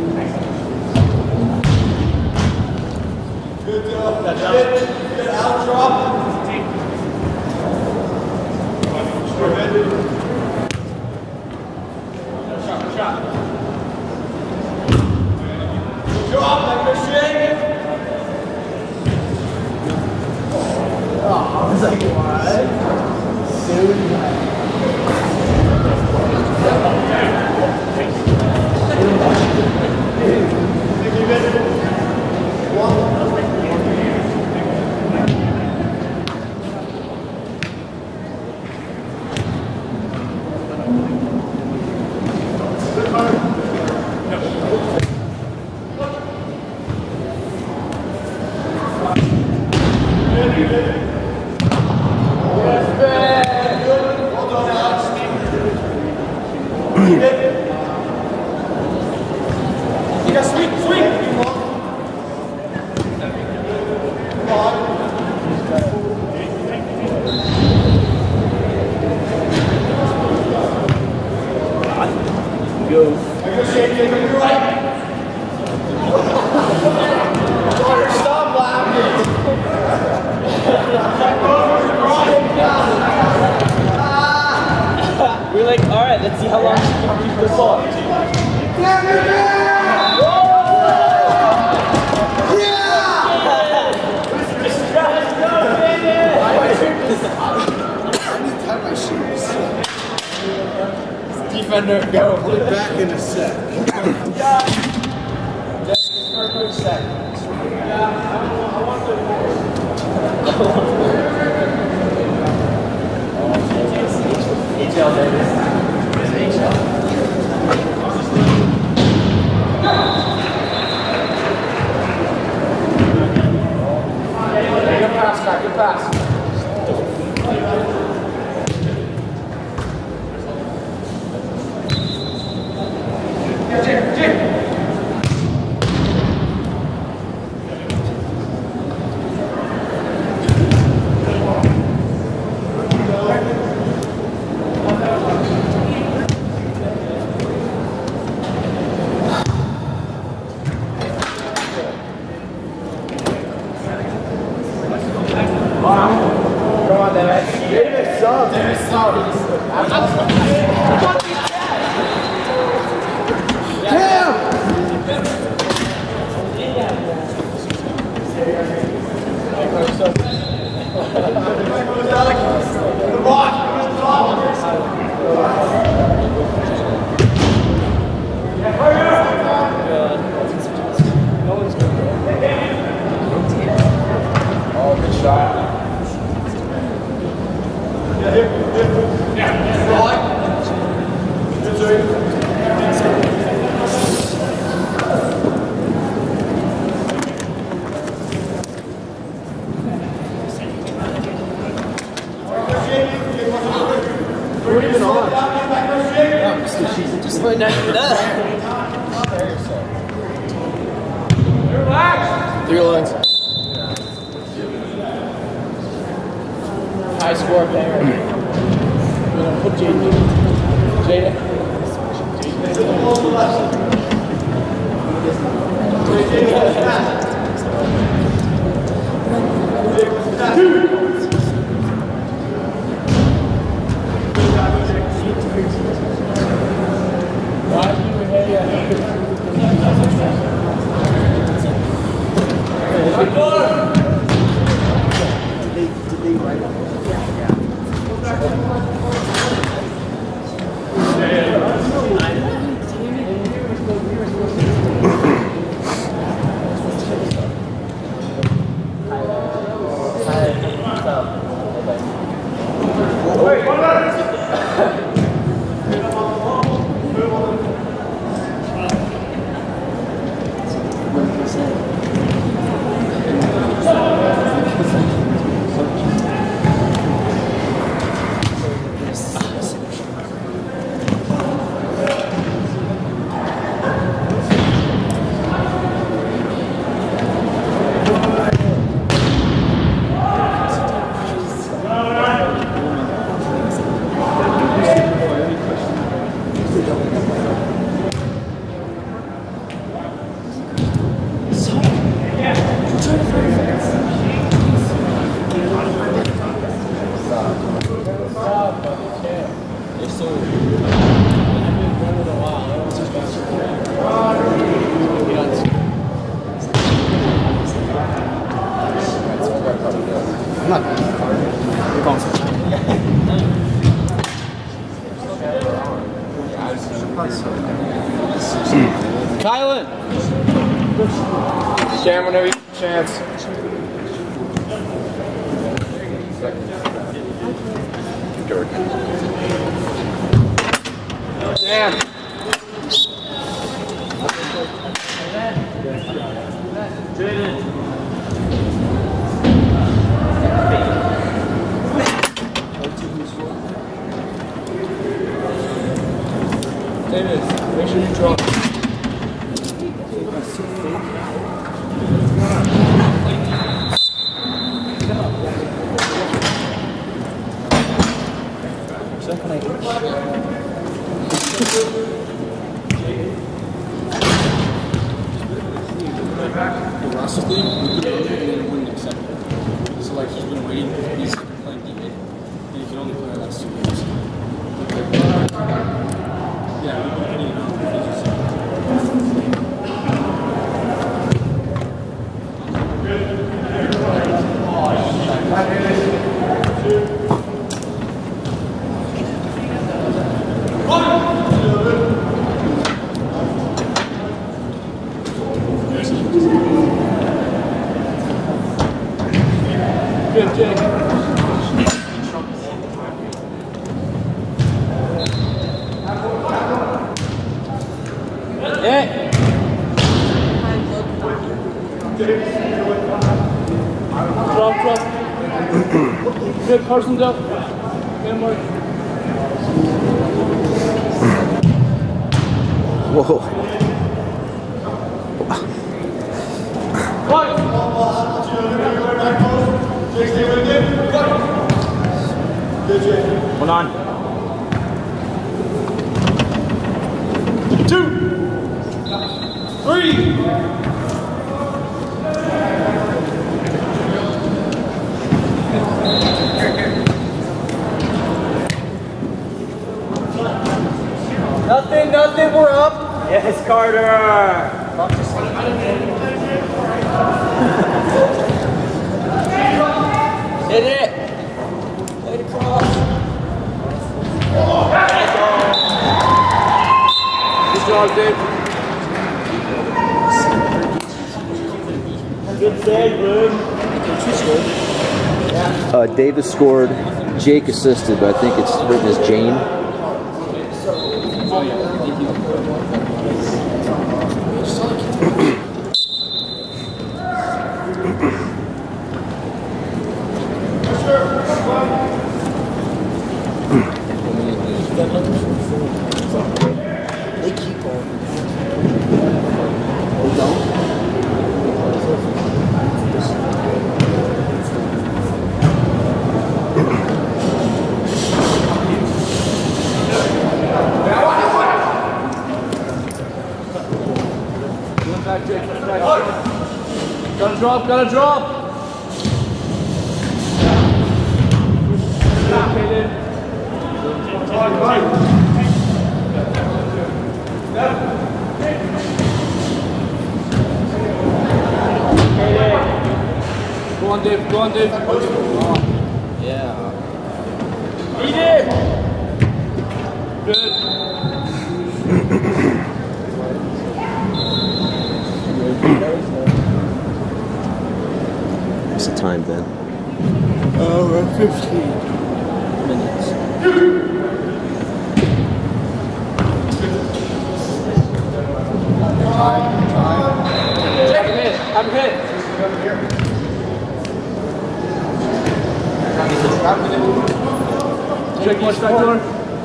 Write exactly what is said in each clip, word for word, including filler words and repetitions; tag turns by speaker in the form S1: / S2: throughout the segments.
S1: Good job. Good, good out drop. Good. Shot, shot. Good job, like a shake. Oh, I was like, what? Dude.
S2: We're like, all right, let's see how long she can keep this ball. Defender, go.
S3: Put it back in a sec.
S2: Just for a quick sec. H L, Davis. It's H L. Good pass, Scott. Good pass. Come on, Davis. Davis, sub. Davis, sub.
S3: Damn!
S1: The rock.
S2: Oh, good shot.
S1: Yeah, here, here. Yeah, right. Good three.
S3: We're even on.
S2: Just put that.
S1: Relax.
S2: Three lines. High score player. We're gonna put Jada. Jada. Kylan!
S4: Cam, whenever you get a chance. George. Damn. Davis, make sure you drop.
S2: The Russell thing, we put it in and then it wouldn't accept it. So like he's been waiting, he's playing D eight, and he can only play last two games. Yeah, we've been putting it on. Good, Jake. Hey. Drop, drop. Good, Carson's up. Get him, Mark.
S5: Whoa.
S4: One on.
S1: Two, three.
S4: Nothing, nothing, we're up. Yes, Carter. Hit it. Hit it across. Good job, Dave. Good save, Luke.
S5: Uh, Davis scored, Jake assisted, but I think it's written as Jane.
S2: They keep on.
S4: Back, Jake. Back. Gotta drop, gotta drop. Go on, Dave. Go on, Dave.
S5: Yeah.
S4: Eat it. Good.
S5: What's the time then?
S3: Oh, we're at fifteen.
S5: Minutes.
S4: Time, time. Have a hit. Have a hit. Jake, watch that door.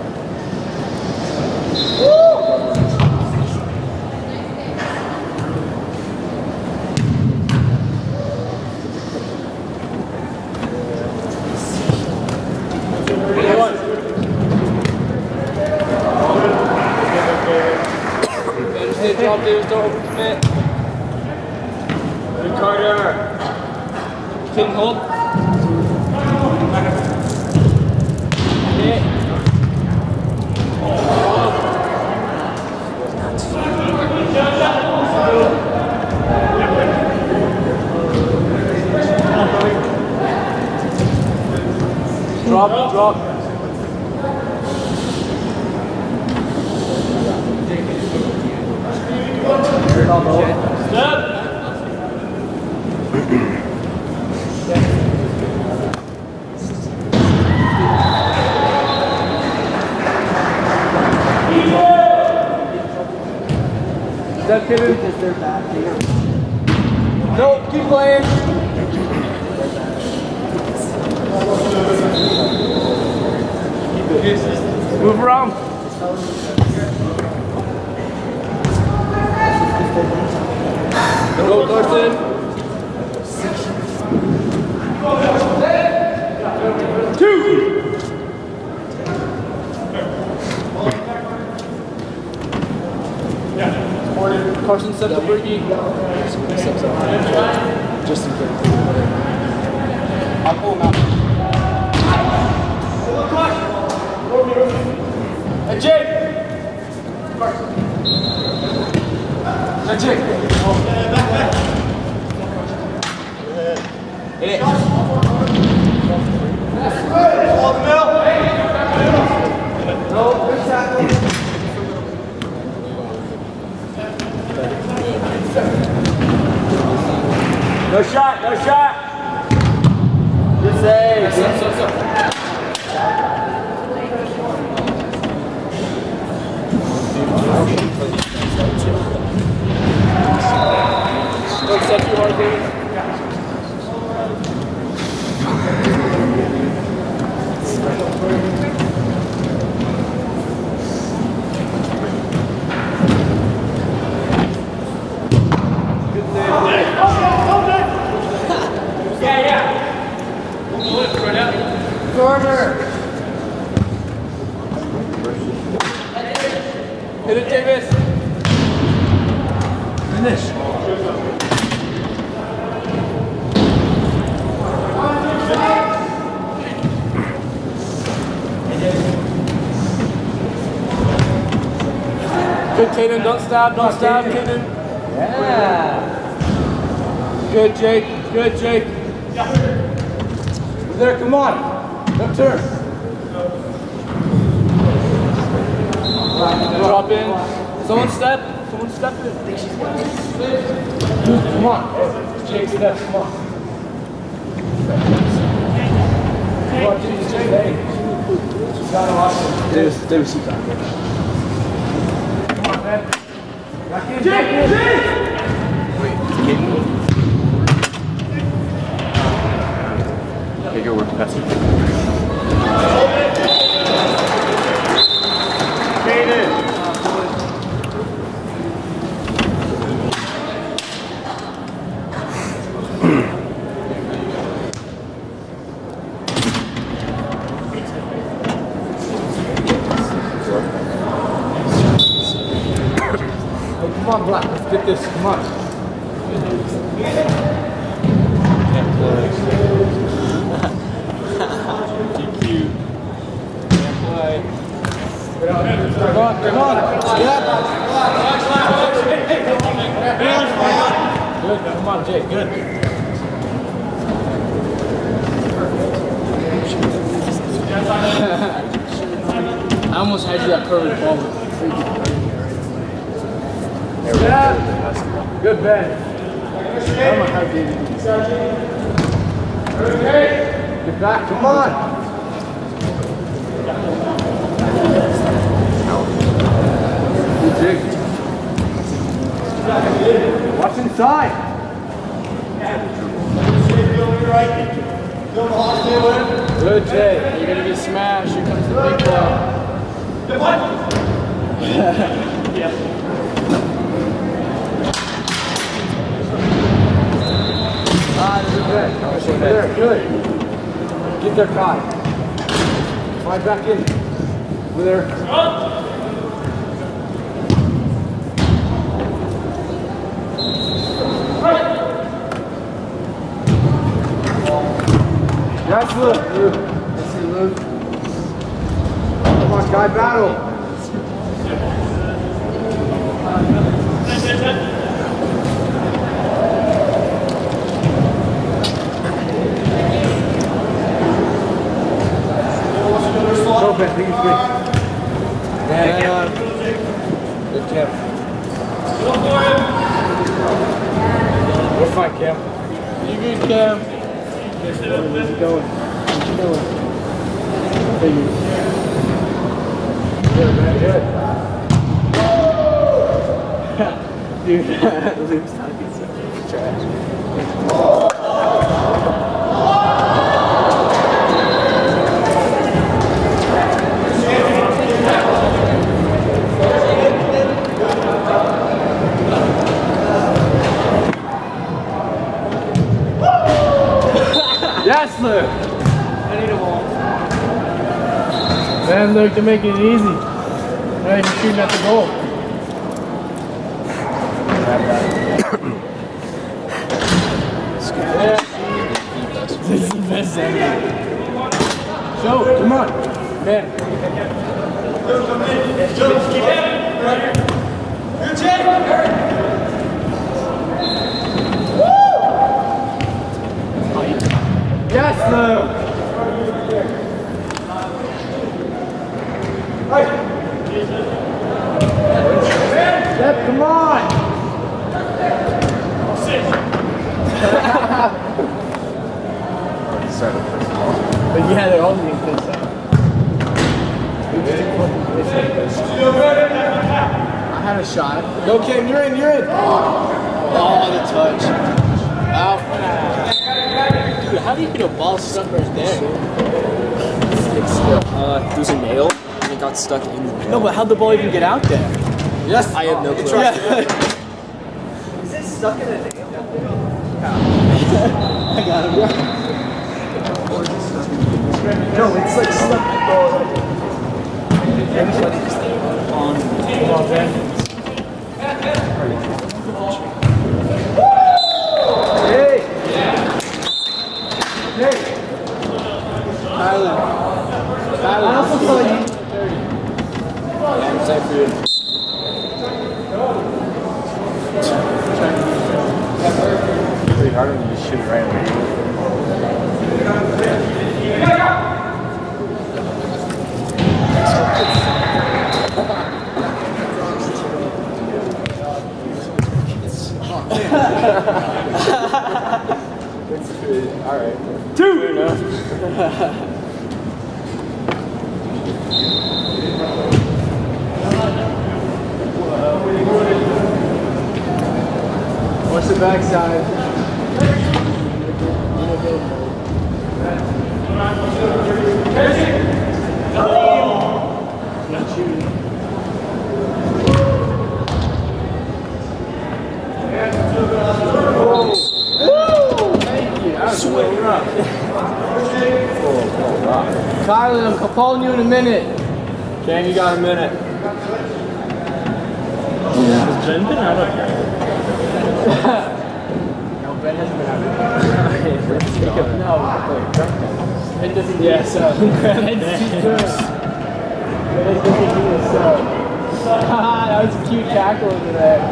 S4: Drop Davis, don't overcommit. Good Carter. King hold. Hit. Drop, drop. Step, Kidz. Nope, keep playing. Move around. Go, Carson. Two. Carson steps up, Ricky. Steps up. Just in case. I'll pull him out. Hey, Jake! Hey, Jake! Hit it. No, good tackle. No shot, no shot! Good save! Don't set too hard, David. Good save. Yeah, yeah. Right out. Corner. Hit it, Davis. Finish. Good, Caden. Don't stab. Don't stab, Caden. Yeah. Good, Jake. Good, Jake. There, come on. Left turn. Drop in. Someone step. Someone step in. Come on. Jake, step. Come on. Come on, Jesus, Jake. Hey. Davis, Davis, sit down. Come on, man. Back in, Jake, Jake! Wait, it's Gettin. Bigger work best. Gettin. Come on, Black. Let's get this. Come on. Can't play. Too cute. Can't play. Come on, come on. Yeah. Good. Come on, Jake. Good. I almost had you that curved ball. Yeah. Good Ben. Get back, come on. Good Jake. Watch inside. Good Jake. You're gonna get smashed. Here comes the big ball. Yeah. Ah, good. There, good. Get there, Kai. Slide back in. Over there. Yes, Luke. Luke. Yes, Luke. Come on, Kai, battle. Open, please, please. Yeah, good tip. Go for it. on, Cam. You good, Cam? Where's it going? Where's it going? Thank you. Good, man, good. Dude, Luke's talking so trash. Yes, Luke! I need a ball. Man, Luke, they're making it easy. Now you're shooting at the goal. Yeah. This is the best thing. So, come on. Man.
S1: Good check!
S4: Yes, Luke! Step, come on! But yeah, they're all being pissed off. I had a shot. Go, Kim, you're in, you're in! Oh, the touch. Out. Dude, how do you get a ball stuck right there?
S6: Uh, it was a nail, and it got stuck in the nail.
S4: No, but how'd the ball even get out there?
S6: Yes, I have no clue.
S4: Yeah.
S6: Is it stuck in a nail?
S4: I got him. No, it's like stuck. On. Come on, Ben. Hey! Hey! Tyler. Tyler. I also saw you. I'm excited for you.
S3: It's pretty hard when you just shoot right away. Alright.
S4: Two! Watch the backside. Not shooting. Swing up. Kylan, I'm calling you in a minute. Cam, you got a minute.
S3: Has Ben been out of here?
S4: No, Ben hasn't been out of No, Ben doesn't do yeah, so. Ben's too good. Ben doesn't do this, so. That was a cute tackle over there.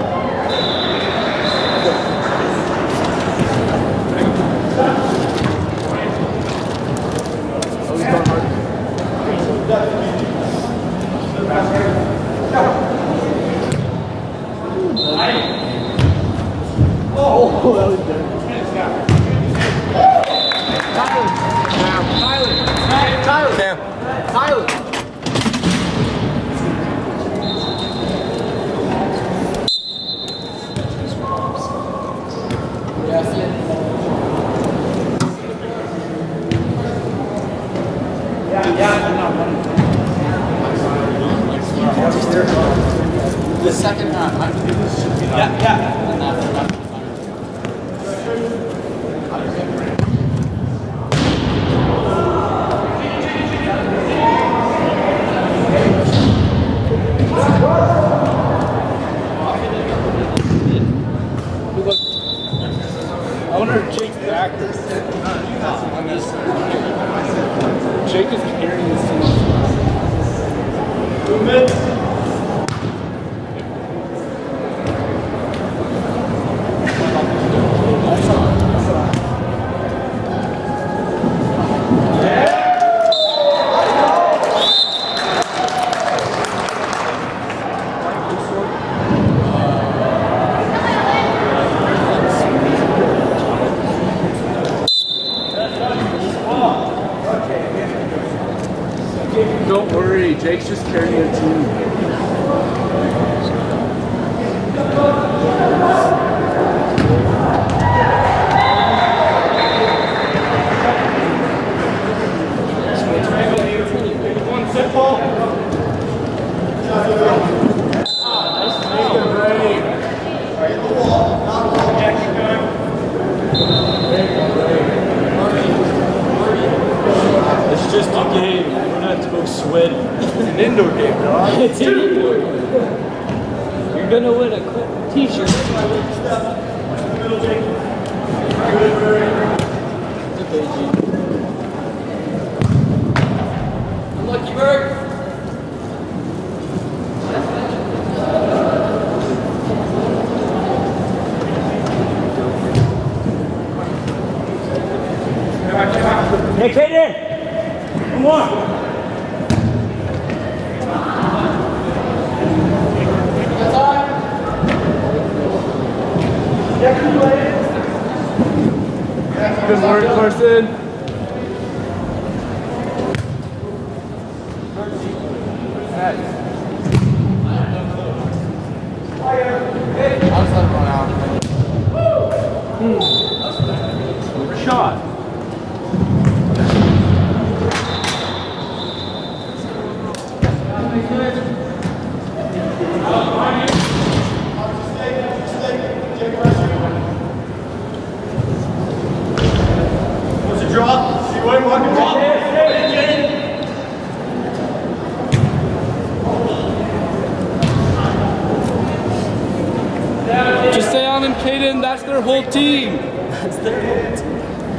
S4: Oh, that was good. Tyler! Tyler! Tyler! Cam. Tyler! Yeah, yeah, I'm not running. The second half. Yeah, yeah. I wonder if Jake's back. Jake is carrying this team. Movement. Jake's just carrying the team.
S7: It's just a game. You don't have to go sweaty.
S4: It's an indoor game, dog.
S7: It's an indoor game. You're gonna win a t-shirt.
S6: Unlucky bird.
S7: Hey, Kaden! Come on!
S4: Good work, Carson.
S7: Shot.
S1: What's the draw? See what fucking draw?
S7: Just stay on them, Kaden. That's their whole team.
S6: That's their whole team.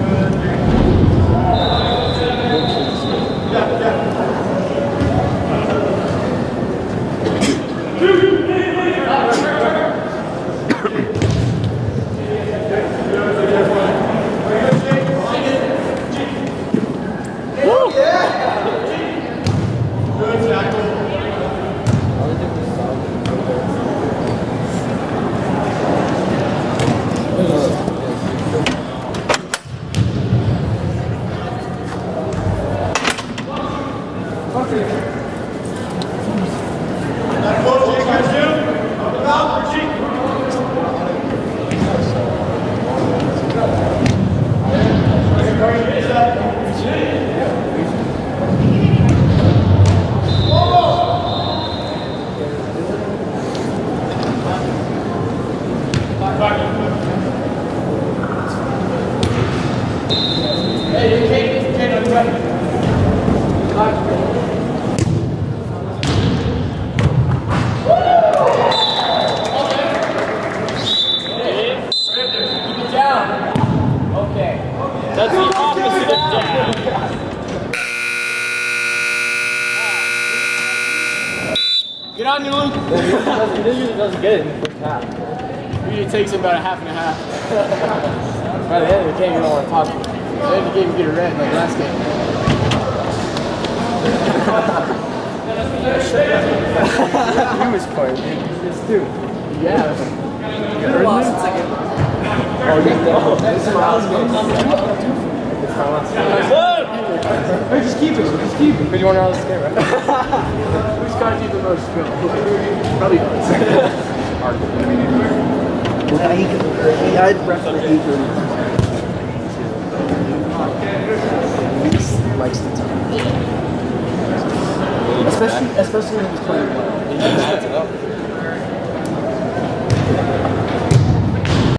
S7: That's the opposite of down.
S2: Get on you, Luke.
S4: He usually doesn't get it in the first half.
S2: Usually takes him about a half and a half.
S4: By the end of the game, you don't want to talk to him. By the end of the game, you get a red like last game. Humor's part, man. It's two. Yeah.
S6: You lost in second.
S4: Oh, you know. This is my last game. It's my last game. Hey, just keep it. Just keep it. Because you want to know this game, right? Who's got you the most skill? Probably us.
S8: Yeah, he could, he, I'd recommend he could. He likes the team. Especially, especially when he's playing well.
S6: He adds it up.